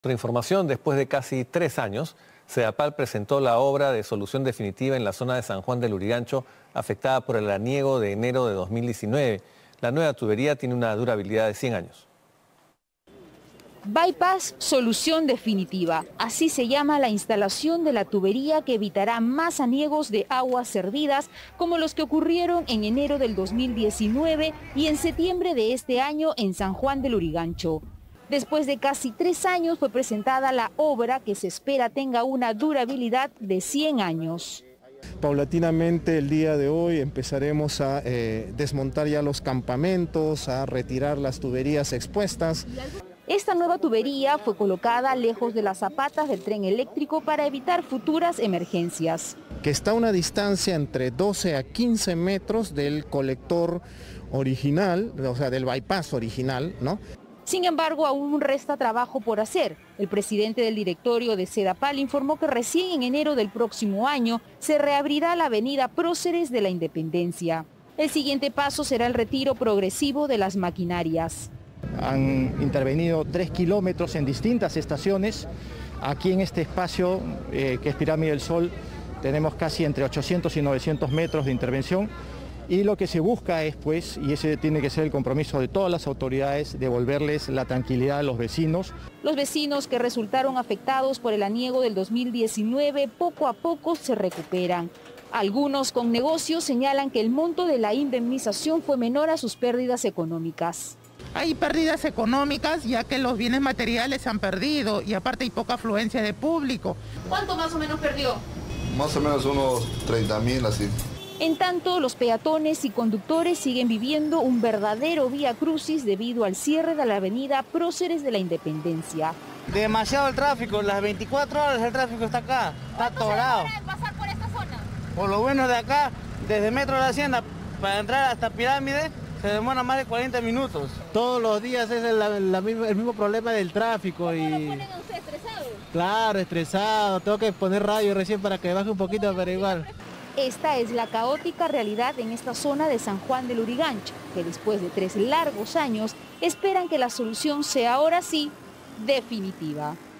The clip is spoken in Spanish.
Otra información, después de casi 3 años, Sedapal presentó la obra de solución definitiva en la zona de San Juan del Lurigancho, afectada por el aniego de enero de 2019. La nueva tubería tiene una durabilidad de 100 años. Bypass Solución Definitiva. Así se llama la instalación de la tubería que evitará más aniegos de aguas servidas como los que ocurrieron en enero del 2019 y en septiembre de este año en San Juan del Lurigancho. Después de casi 3 años fue presentada la obra que se espera tenga una durabilidad de 100 años. Paulatinamente el día de hoy empezaremos a desmontar ya los campamentos, a retirar las tuberías expuestas. Esta nueva tubería fue colocada lejos de las zapatas del tren eléctrico para evitar futuras emergencias. Que está a una distancia entre 12 a 15 metros del colector original, o sea, del bypass original, ¿no? Sin embargo, aún resta trabajo por hacer. El presidente del directorio de Sedapal informó que recién en enero del próximo año se reabrirá la avenida Próceres de la Independencia. El siguiente paso será el retiro progresivo de las maquinarias. Han intervenido 3 kilómetros en distintas estaciones. Aquí en este espacio, que es Pirámide del Sol, tenemos casi entre 800 y 900 metros de intervención. Y lo que se busca es, pues, y ese tiene que ser el compromiso de todas las autoridades, devolverles la tranquilidad a los vecinos. Los vecinos que resultaron afectados por el aniego del 2019 poco a poco se recuperan. Algunos con negocios señalan que el monto de la indemnización fue menor a sus pérdidas económicas. Hay pérdidas económicas ya que los bienes materiales se han perdido y aparte hay poca afluencia de público. ¿Cuánto más o menos perdió? Más o menos unos 30.000 así. En tanto, los peatones y conductores siguen viviendo un verdadero vía crucis debido al cierre de la avenida Próceres de la Independencia. Demasiado el tráfico, las 24 horas el tráfico está acá, está atorado. ¿Cuánto se demora en pasar por esta zona? Por lo bueno de acá, desde Metro de la Hacienda para entrar hasta Pirámide, se demora más de 40 minutos. Todos los días es el mismo problema del tráfico. ¿Cómo y lo ponen a usted estresado? Claro, estresado, tengo que poner radio recién para que baje un poquito, pero igual. Esta es la caótica realidad en esta zona de San Juan del Lurigancho, que después de 3 largos años esperan que la solución sea ahora sí definitiva.